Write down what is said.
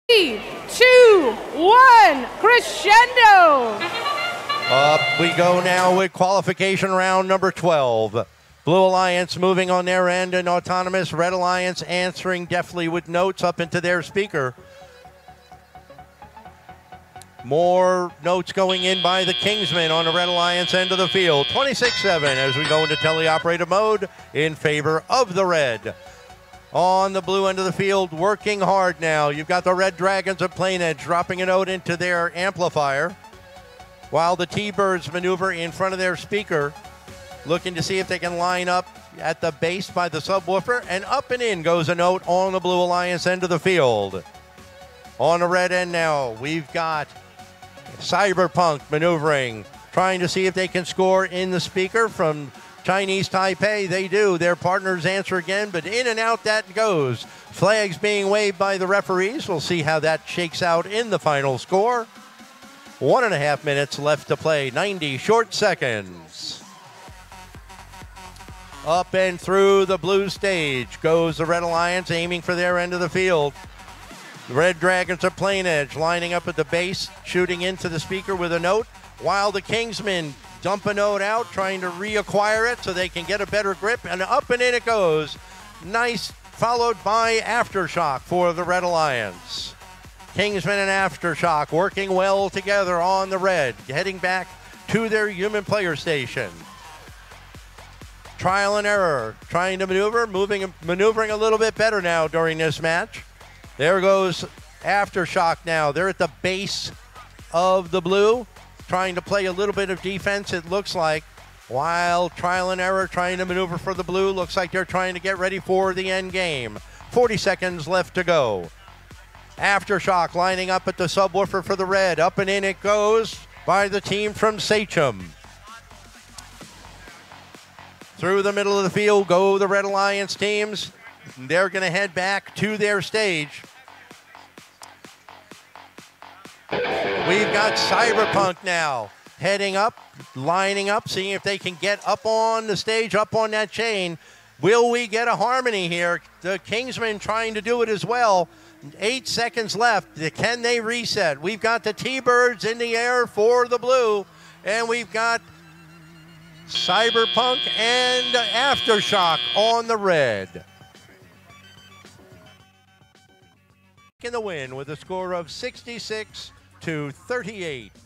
3, 2, 1, crescendo! Up we go now with qualification round number 12. Blue Alliance moving on their end and autonomous. Red Alliance answering deftly with notes up into their speaker. More notes going in by the Kingsmen on the Red Alliance end of the field. 26-7 as we go into teleoperator mode in favor of the red. On the blue end of the field, working hard now. You've got the Red Dragons of Plain Edge dropping a note into their amplifier, while the T-Birds maneuver in front of their speaker, looking to see if they can line up at the base by the subwoofer, and up and in goes a note on the Blue Alliance end of the field. On the red end now, we've got Cyberpunk maneuvering, trying to see if they can score in the speaker from Chinese Taipei. They do. Their partners answer again, but in and out that goes. Flags being waved by the referees. We'll see how that shakes out in the final score. 1.5 minutes left to play, 90 short seconds. Up and through the blue stage goes the Red Alliance, aiming for their end of the field. The Red Dragons are Plain Edge, lining up at the base, shooting into the speaker with a note, while the Kingsmen dump a note out, trying to reacquire it so they can get a better grip, and up and in it goes. Nice, followed by Aftershock for the Red Alliance. Kingsmen and Aftershock working well together on the red, heading back to their human player station. Trial and error, trying to maneuvering a little bit better now during this match. There goes Aftershock now. They're at the base of the blue, trying to play a little bit of defense, it looks like, while Trial and Error trying to maneuver for the blue. Looks like they're trying to get ready for the end game. 40 seconds left to go. Aftershock lining up at the subwoofer for the red. Up and in it goes by the team from Sachem. Through the middle of the field go the Red Alliance teams. They're going to head back to their stage. We've got Cyberpunk now heading up, lining up, seeing if they can get up on the stage, up on that chain. Will we get a harmony here? The Kingsmen trying to do it as well. 8 seconds left. Can they reset? We've got the T-Birds in the air for the blue, and we've got Cyberpunk and Aftershock on the red. In the win with a score of 66-38.